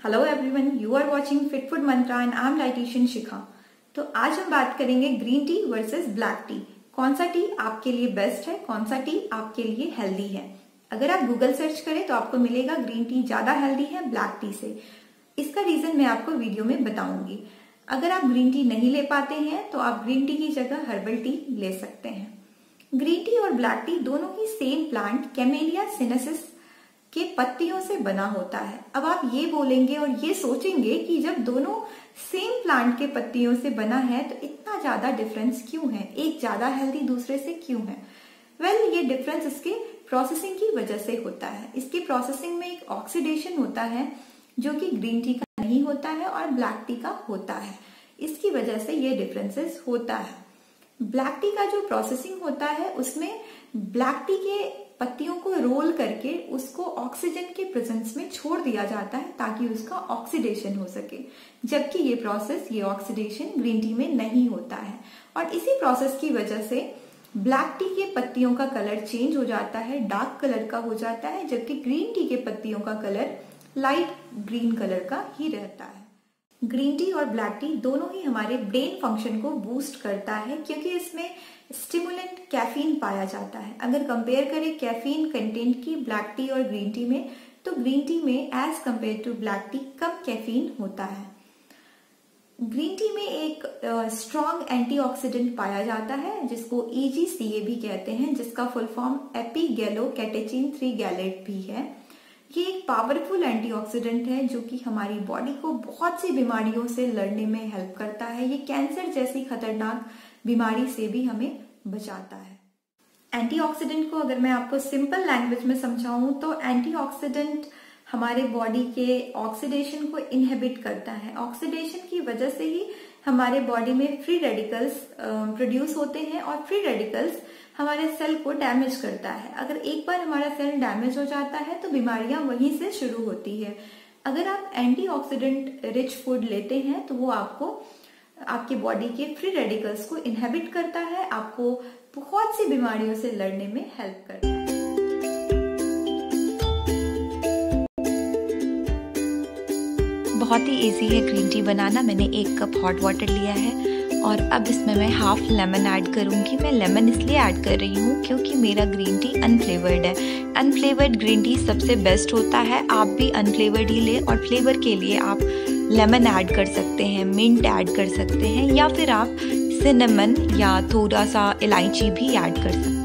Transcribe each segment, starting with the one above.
Hello everyone, you are watching Fit Food Mantra and I am dietitian Shikha. तो आज हम बात करेंगे green tea versus black tea. कौन सा टी आपके लिए बेस्ट है, कौन सा टी आपके लिए हेल्दी है। अगर आप गूगल सर्च करें तो आपको मिलेगा ग्रीन टी ज्यादा हेल्दी है ब्लैक टी से। इसका रीजन मैं आपको वीडियो में बताऊंगी। अगर आप ग्रीन टी नहीं ले पाते हैं तो आप ग्रीन टी की जगह हर्बल टी ले सकते हैं। ग्रीन टी और ब्लैक टी दोनों ही सेम प्लांट कैमेलिया सिनेंसिस के पत्तियों से बना होता है। अब आप ये बोलेंगे और ये सोचेंगे कि जब दोनों सेम प्लांट के पत्तियों से बना है तो इतना ज्यादा डिफरेंस क्यों है, एक ज्यादा हेल्दी दूसरे से क्यों है। ये डिफरेंस इसके प्रोसेसिंग की वजह से होता है। इसकी प्रोसेसिंग में एक ऑक्सीडेशन होता है जो कि ग्रीन टी का नहीं होता है और ब्लैक टी का होता है। इसकी वजह से ये डिफरेंसेस होता है। ब्लैक टी का जो प्रोसेसिंग होता है उसमें ब्लैक टी के पत्तियों को रोल करके उसको ऑक्सीजन के प्रेजेंस में छोड़ दिया जाता है ताकि उसका ऑक्सीडेशन हो सके, जबकि ये ऑक्सीडेशन ग्रीन टी में नहीं होता है। और इसी प्रोसेस की वजह से ब्लैक टी के पत्तियों का कलर चेंज हो जाता है, डार्क कलर का हो जाता है, जबकि ग्रीन टी के पत्तियों का कलर लाइट ग्रीन कलर का ही रहता है। ग्रीन टी और ब्लैक टी दोनों ही हमारे ब्रेन फंक्शन को बूस्ट करता है क्योंकि इसमें स्टिमुलेंट कैफीन पाया जाता है। अगर कंपेयर करें कैफीन कंटेंट की ब्लैक टी और ग्रीन टी में, तो ग्रीन टी में as compared to black tea कम कैफीन होता है। ग्रीन टी में एक स्ट्रॉन्ग एंटीऑक्सीडेंट पाया जाता है जिसको EGCA भी कहते हैं, जिसका फुल फॉर्म एपिगैलोकैटेचिन 3 गैलेट भी है। ये एक पावरफुल एंटीऑक्सीडेंट है जो कि हमारी बॉडी को बहुत सी बीमारियों से लड़ने में हेल्प करता है। ये कैंसर जैसी खतरनाक बीमारी से भी हमें बचाता है। एंटीऑक्सीडेंट को अगर मैं आपको सिंपल लैंग्वेज में समझाऊं तो एंटीऑक्सीडेंट हमारे बॉडी के ऑक्सीडेशन को इनहिबिट करता है। ऑक्सीडेशन की वजह से ही हमारे बॉडी में फ्री रेडिकल्स प्रोड्यूस होते हैं और फ्री रेडिकल्स हमारे सेल को डैमेज करता है। अगर एक बार हमारा सेल डैमेज हो जाता है तो बीमारियां वहीं से शुरू होती है। अगर आप एंटीऑक्सीडेंट रिच फूड लेते हैं तो वो आपको आपके बॉडी के फ्री रेडिकल्स को इनहिबिट करता है, आपको बहुत सी बीमारियों से लड़ने में हेल्प करता है। बहुत ही इजी है ग्रीन टी बनाना। मैंने 1 कप हॉट वाटर लिया है और अब इसमें मैं हाफ लेमन ऐड करूंगी। मैं लेमन इसलिए ऐड कर रही हूँ क्योंकि मेरा ग्रीन टी अनफ्लेवर्ड है। अनफ्लेवर्ड ग्रीन टी सबसे बेस्ट होता है। आप भी अनफ्लेवर्ड ही ले और फ्लेवर के लिए आप लेमन ऐड कर सकते हैं, मिंट ऐड कर सकते हैं या फिर आप सिनेमन या थोड़ा सा इलायची भी ऐड कर सकते हैं।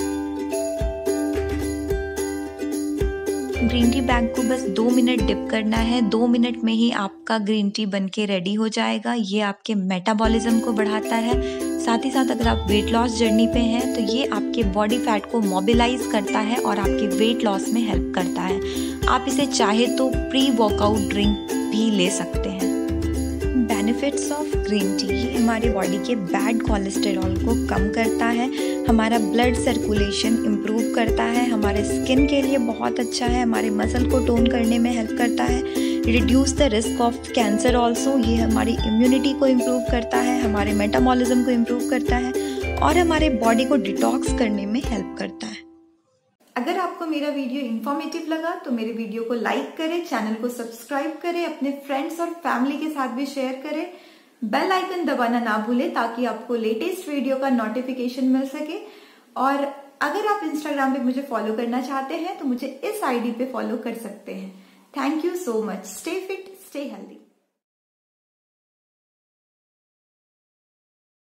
ग्रीन टी बैग को बस 2 मिनट डिप करना है। 2 मिनट में ही आपका ग्रीन टी बनके रेडी हो जाएगा। ये आपके मेटाबॉलिज्म को बढ़ाता है। साथ ही साथ अगर आप वेट लॉस जर्नी पे हैं तो ये आपके बॉडी फैट को मोबिलाइज करता है और आपके वेट लॉस में हेल्प करता है। आप इसे चाहे तो प्री वर्कआउट ड्रिंक भी ले सकते हैं। बेनिफिट्स ऑफ ग्रीन टी, ये हमारे बॉडी के बैड कोलेस्टेरॉल को कम करता है, हमारा ब्लड सर्कुलेशन इम्प्रूव करता है, हमारे स्किन के लिए बहुत अच्छा है, हमारे मसल को टोन करने में हेल्प करता है, reduce the risk of cancer also. ये हमारी इम्यूनिटी को इम्प्रूव करता है, हमारे मेटाबॉलिज्म को इम्प्रूव करता है और हमारे बॉडी को डिटॉक्स करने में हेल्प करता है। अगर आपको मेरा वीडियो इन्फॉर्मेटिव लगा तो मेरे वीडियो को लाइक करें, चैनल को सब्सक्राइब करें, अपने फ्रेंड्स और फैमिली के साथ भी शेयर करें। बेल आइकन दबाना ना भूलें ताकि आपको लेटेस्ट वीडियो का नोटिफिकेशन मिल सके। और अगर आप इंस्टाग्राम पे मुझे फॉलो करना चाहते हैं तो मुझे इस आईडी पे फॉलो कर सकते हैं। Thank you so much. Stay fit, stay healthy.